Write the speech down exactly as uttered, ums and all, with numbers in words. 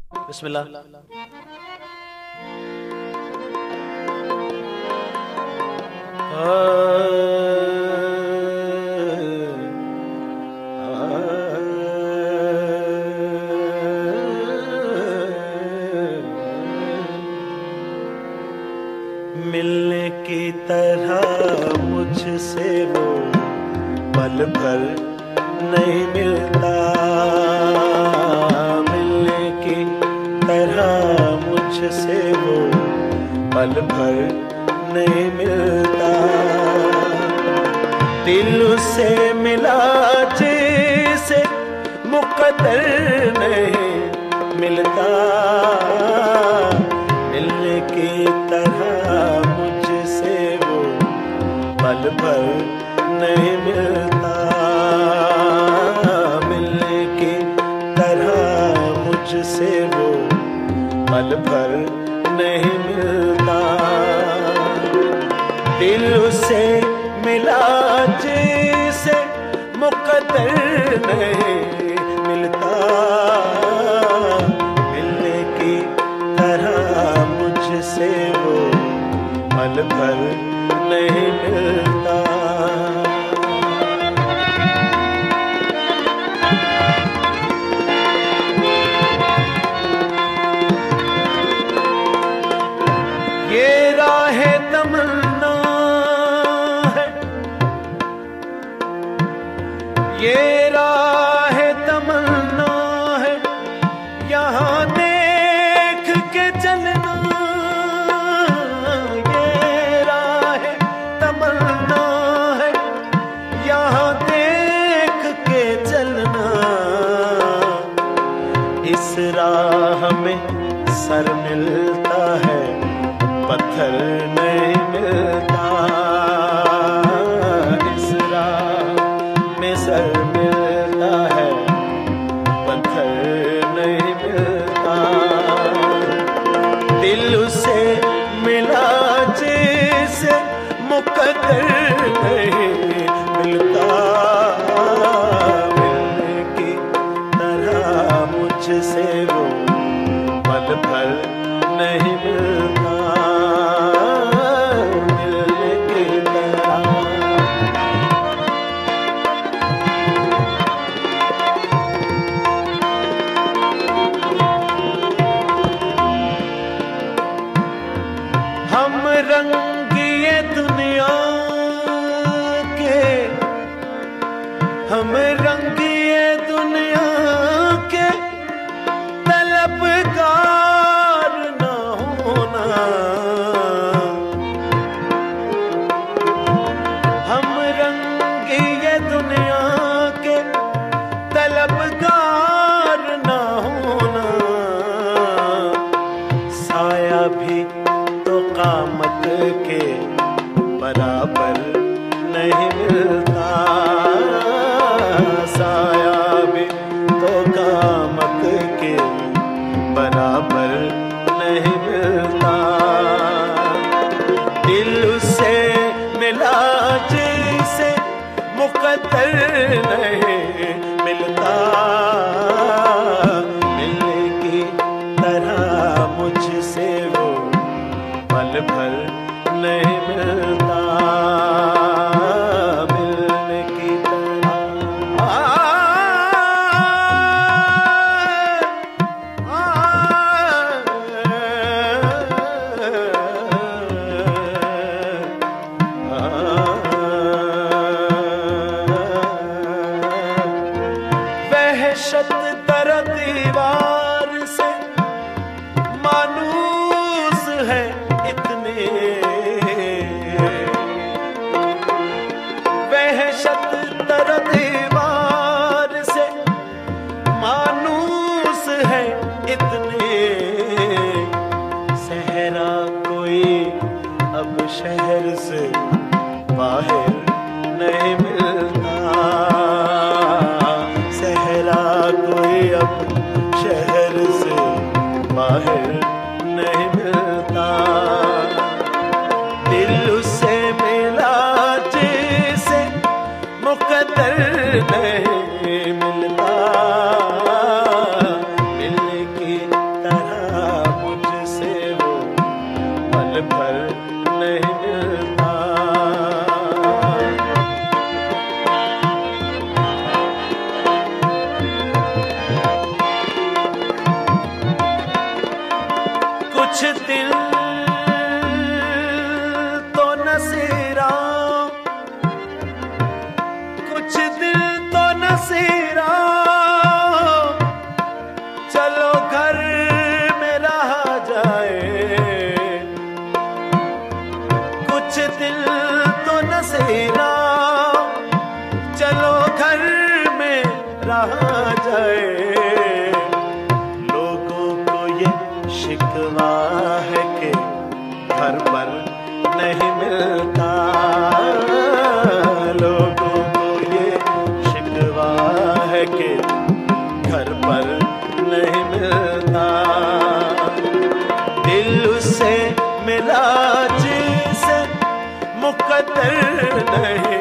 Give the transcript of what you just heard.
बिस्मिल्लाह। मिलने की तरह मुझसे वो पल भर नहीं मिलता, मिलने की तरह मुझसे वो पल भर नहीं मिलता। दिल से मिला जिसे मुकद्दर नहीं मिलता, मिलने की तरह मुझसे वो पल भर नहीं मिलता, मिलने की तरह मुझसे वो पल भर नहीं मिलता। दिल से मिला जिसे मुकद्दर नहीं मिलता, मिलने की तरह मुझसे वो पल भर नहीं मिलता। ये राहे तमन्ना है, ये राहे तमन्ना है, यहाँ देख के चलना। ये राहे तमन्ना है, यहाँ देख के चलना। इस राह में सर मिलता है, पत्थर नहीं मिलता। इस राह में सर मिलता है, पत्थर नहीं मिलता। दिल से मिला जिसे मुकद्दर नहीं मिलता, मिलने की तरह मुझसे वो पल भर नहीं मिलता, मिलने की तरह। हम रंगिए दुनिया के, हम रंगिए दुनिया के तलबगार न होना। हम रंगिए दुनिया के तलबगार न होना। साया भी तो कामत के बराबर नहीं मिलता, साया भी तो कामत के बराबर नहीं मिलता। दिल से मिला जिसे मुकद्दर नहीं मिलता, मिलने की तरह मुझसे वो पल भर नहीं मिलता, मिलने की तरह। आ, आ, वहशत दर दीवार से मानूस है इतने, वहशत दर दीवार से मानूस है इतने। सहरा कोई अब शहर से बाहर नहीं मिलता, सहरा कोई अब शहर से बाहर नहीं मिलता। दिल से मिला जिसे मुकद्दर नहीं मिलता, मिलने की कुछ दिल तो नसीरा, कुछ दिल तो नसीरा, चलो घर में रहा जाए। कुछ दिल तो नसीरा, चलो घर में रहा जाए। लोगों को ये शिकवा है कि घर पर नहीं मिलता, लोगों को ये शिकवा है कि घर पर नहीं मिलता। दिल उससे मिला जिसे मुकद्दर नहीं